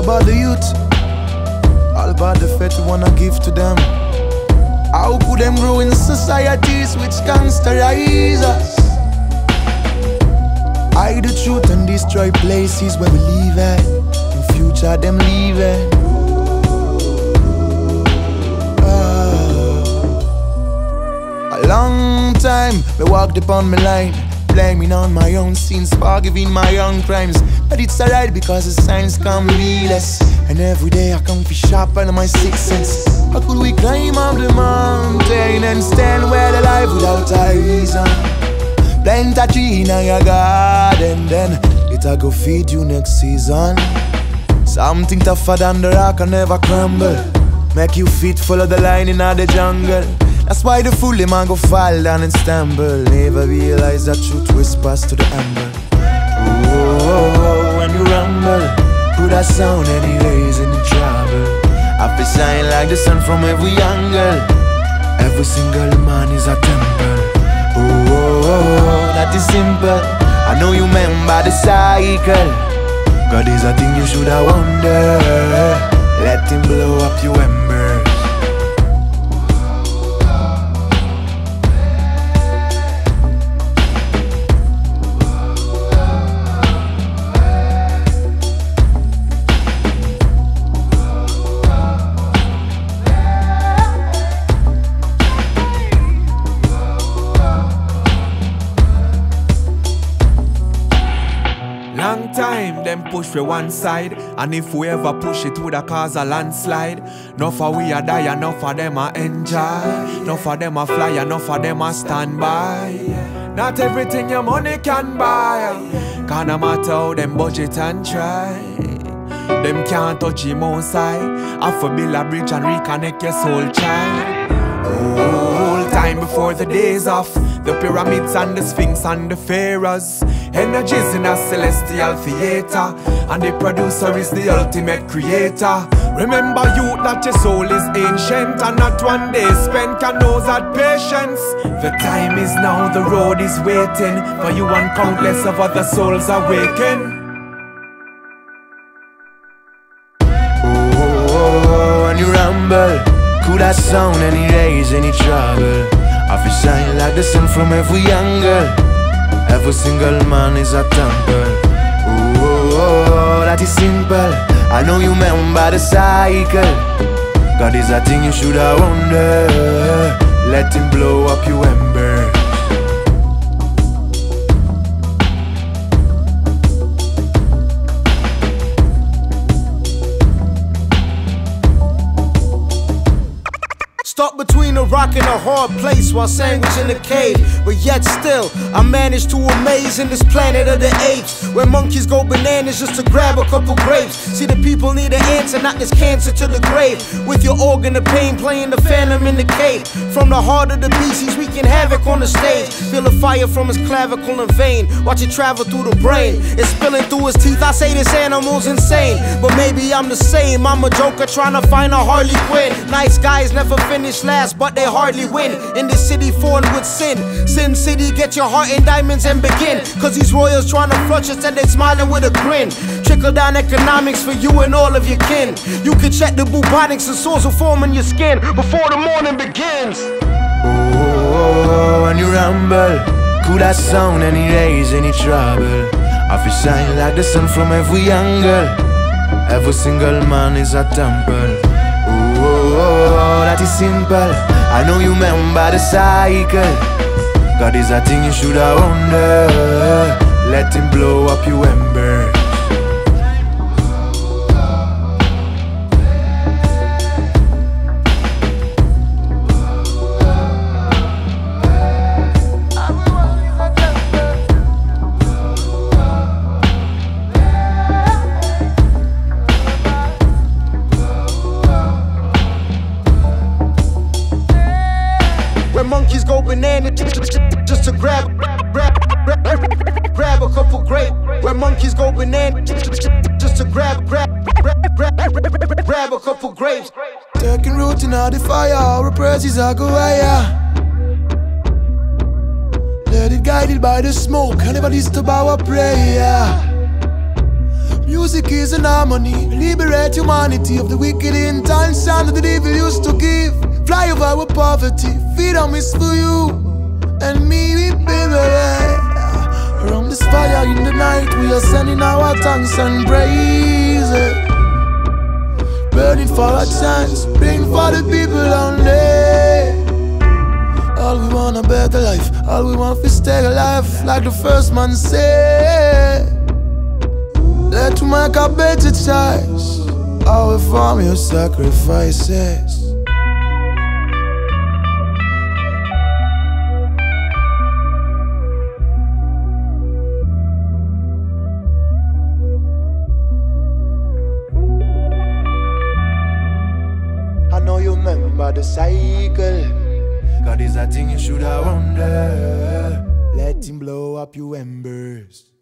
about the youth, all about the faith we wanna give to them. How could them grow in societies which gangsterize us? Hide the truth and destroy places where we live at. In future them leaving. A long time me walked upon my line, blaming on my own sins, forgiving my own crimes. But it's alright because the signs come realest. And every day I come for sharper than my sixth sense. How could we climb up the mountain and stand where the life without a reason? Plant a tree in your garden, then it'll go feed you next season. Something tougher than the rock and never crumble. Make you fit, follow the line in the jungle. That's why the fool man go fall down and stumble. Never realize that truth whispers to the amber. Oh, when you rumble, put that sound anyways in the trouble. I feel shine like the sun from every angle. Every single man is a temple. Oh, that is simple. I know you remember the cycle. God is a thing you should have wonder. Let him blow up your embers. Long time, them push for one side. And if we ever push it, woulda cause a landslide. Enough of we a die, enough of them a enjoy. Enough of them a fly, enough of them a stand by. Not everything your money can buy. Can't no matter how them budget and try. Them can't touch him outside. Have to build a bridge and reconnect your soul child. Whole time before the days off. The pyramids and the sphinx and the pharaohs. Energies in a celestial theater. And the producer is the ultimate creator. Remember you that your soul is ancient. And not one day spent can know that patience. The time is now, the road is waiting for you and countless of other souls awaken. Oh, when you rumble, could that sound any raise, any trouble? I feel shine like the sun from every angle. Every single man is a temple. Oh, that is simple. I know you remember the cycle. God is a thing you should have wonder. Let him blow up your embers. Stuck between a rock and a hard place while sandwiched in a cave. But yet still, I managed to amaze in this planet of the apes, where monkeys go bananas just to grab a couple grapes. See, the people need an answer, not this cancer to the grave. With your organ of pain playing the phantom in the cave. From the heart of the beast, he's wreaking havoc on the stage. Feel the fire from his clavicle and vein. Watch it travel through the brain. It's spilling through his teeth. I say this animal's insane, but maybe I'm the same. I'm a joker trying to find a Harley Quinn. Nice guys never finish last, but they hardly win. In this city foreign with sin. Sin City, get your heart in diamonds and begin. Cause these royals trying to flush us and they smiling with a grin. Trickle down economics for you and all of your kin. You can check the bubonics and sores will form in your skin before the morning begins. Oh, when you rumble, could that sound any raise, any trouble? I feel shine like the sun from every angle. Every single man is a temple. Oh, that is simple. I know you remember the cycle. God is a thing you should have wonder. Let him blow up your embers. Where monkeys go bananas just to grab a couple grapes. Where monkeys go bananas just to grab a couple grapes. Taking root in all the fire, our praises are go higher. Let it guided by the smoke, and never disturb our prayer. Music is an harmony, liberate humanity of the wicked intention that the devil used to give. Fly over our poverty, freedom is for you and me, baby. Around this fire in the night, we are sending our thanks and praise. Burning for a chance, bring for the people only. All we want a better life, all we want is stay alive, like the first man said. Let's make a better choice, all we farm your sacrifices. I know you remember the cycle, 'cause it's a thing you should have wonder. Let him blow up your embers.